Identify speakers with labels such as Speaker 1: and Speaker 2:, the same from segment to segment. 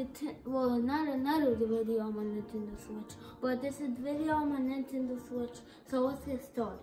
Speaker 1: not another video on my Nintendo Switch, but this is video on my Nintendo Switch, so let's get started.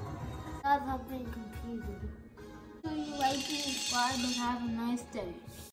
Speaker 1: Guys, I've been confused. So you like and subscribe and have a nice day.